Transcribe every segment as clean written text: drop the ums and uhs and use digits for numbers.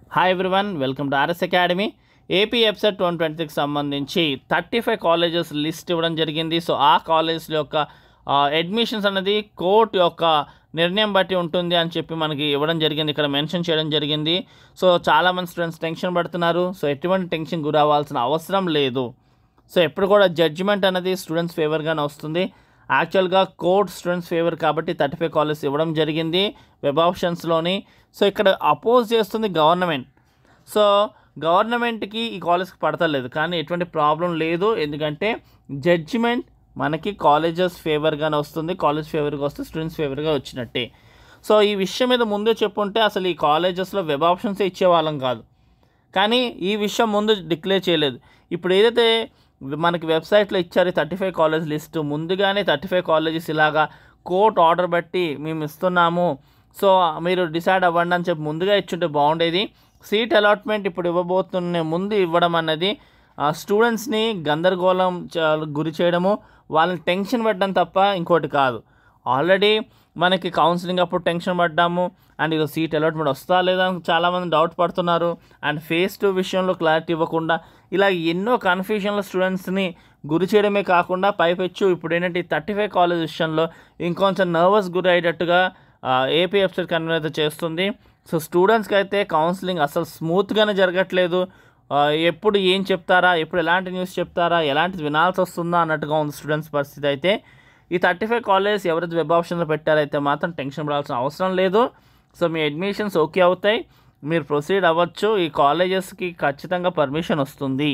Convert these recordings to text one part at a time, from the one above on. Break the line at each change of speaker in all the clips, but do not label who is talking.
Hi everyone, welcome to RS academy. AP EAPCET 2026 సంబంధించి 35 colleges list ఇవ్వడం జరిగింది. So ఆ కాలేజెస్ యొక్క అడ్మిషన్స్ అనేది కోర్టు యొక్క నిర్ణయం బట్టి ఉంటుంది అని చెప్పి మనకి ఇవ్వడం జరిగింది, ఇక్కడ మెన్షన్ చేయడం జరిగింది. సో చాలామంది స్టూడెంట్స్ టెన్షన్ పడుతున్నారు. సో ఎటువంటి టెన్షన్ గురవ్వాల్సిన అవసరం లేదు. సో ఎప్పుడు కూడా జడ్జిమెంట్ అనేది స్టూడెంట్స్ ఫేవర్గానే వస్తుంది. యాక్చువల్గా కోర్ట్ స్టూడెంట్స్ ఫేవర్ కాబట్టి 35 కాలేజెస్ ఇవ్వడం జరిగింది వెబ్ ఆప్షన్స్లోని. సో ఇక్కడ అపోజ్ చేస్తుంది గవర్నమెంట్. సో గవర్నమెంట్కి ఈ కాలేజ్కి పడతలేదు, కానీ ఎటువంటి ప్రాబ్లం లేదు. ఎందుకంటే జడ్జిమెంట్ మనకి కాలేజెస్ ఫేవర్గానే వస్తుంది. కాలేజ్ ఫేవర్గా వస్తే స్టూడెంట్స్ ఫేవర్గా వచ్చినట్టే. సో ఈ విషయం మీద ముందే చెప్పుంటే అసలు ఈ కాలేజెస్లో వెబ్ ఆప్షన్సే ఇచ్చేవాళ్ళం కాదు. కానీ ఈ విషయం ముందు డిక్లేర్ చేయలేదు. ఇప్పుడు ఏదైతే మనకి వెబ్సైట్లో ఇచ్చారు 35 కాలేజ్ లిస్టు, ముందుగానే 35 కాలేజెస్ ఇలాగా కోర్ట్ ఆర్డర్ బట్టి మేము ఇస్తున్నాము, సో మీరు డిసైడ్ అవ్వండి అని చెప్పి ముందుగా ఇచ్చుంటే బాగుండేది. సీట్ అలాట్మెంట్ ఇప్పుడు ఇవ్వబోతున్న ముందు ఇవ్వడం అన్నది స్టూడెంట్స్ని గందరగోళం గురి చేయడము, వాళ్ళని టెన్షన్ పెట్టడం తప్ప ఇంకోటి కాదు. ఆల్రెడీ మనకి కౌన్సిలింగ్ అప్పుడు టెన్షన్ పడ్డాము, అండ్ ఇది సీట్ అలాట్మెంట్ వస్తా లేదా అని చాలామంది డౌట్ పడుతున్నారు. అండ్ ఫేజ్ 2 విషయంలో క్లారిటీ ఇవ్వకుండా ఇలా ఎన్నో కన్ఫ్యూజన్లో స్టూడెంట్స్ని గురి చేయడమే కాకుండా పైపెచ్చు ఇప్పుడు ఏంటంటే 35 కాలేజ్ విషయంలో ఇంకొంచెం నర్వస్ గురి అయ్యేటట్టుగా ఏపీ ఎప్సెట్ కన్వీనర్ చేస్తుంది. సో స్టూడెంట్స్కి అయితే కౌన్సిలింగ్ అసలు స్మూత్గానే జరగట్లేదు. ఎప్పుడు ఏం చెప్తారా, ఎప్పుడు ఎలాంటి న్యూస్ చెప్తారా, ఎలాంటిది వినాల్సి వస్తుందా అన్నట్టుగా ఉంది స్టూడెంట్స్ పరిస్థితి. అయితే ఈ 35 కాలేజెస్ ఎవరైతే వెబ్ ఆప్షన్లో పెట్టారైతే మాత్రం టెన్షన్ పడాల్సిన అవసరం లేదు. సో మీ అడ్మిషన్స్ ఓకే అవుతాయి, మీరు ప్రొసీడ్ అవ్వచ్చు. ఈ కాలేజెస్కి ఖచ్చితంగా పర్మిషన్ వస్తుంది.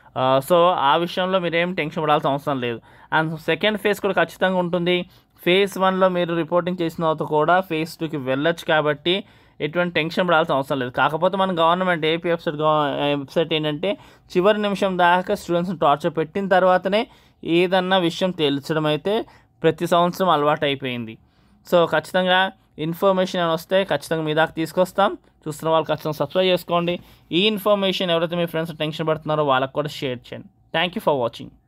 సో ఆ విషయంలో మీరేం టెన్షన్ పడాల్సిన అవసరం లేదు. అండ్ సెకండ్ ఫేజ్ కూడా ఖచ్చితంగా ఉంటుంది. ఫేజ్ 1లో మీరు రిపోర్టింగ్ చేసిన తర్వాత కూడా ఫేజ్ 2కి వెళ్ళొచ్చు కాబట్టి ఎటువంటి టెన్షన్ పడాల్సిన అవసరం లేదు. కాకపోతే మన గవర్నమెంట్ ఏపీ వెబ్సైట్ ఏంటంటే చివరి నిమిషం దాకా స్టూడెంట్స్ని టార్చర్ పెట్టిన తర్వాతనే ఏదన్నా విషయం తేల్చడం అయితే ప్రతి సంవత్సరం అలవాటు అయిపోయింది. సో ఖచ్చితంగా ఇన్ఫర్మేషన్ అని వస్తే ఖచ్చితంగా మీ దాకా తీసుకొస్తాం. చూస్తున్న వాళ్ళు ఖచ్చితంగా సబ్స్క్రైబ్ చేసుకోండి. ఈ ఇన్ఫర్మేషన్ ఎవరైతే మీ ఫ్రెండ్స్ టెన్షన్ పడుతున్నారో వాళ్ళకి కూడా షేర్ చేయండి. Thank you for watching.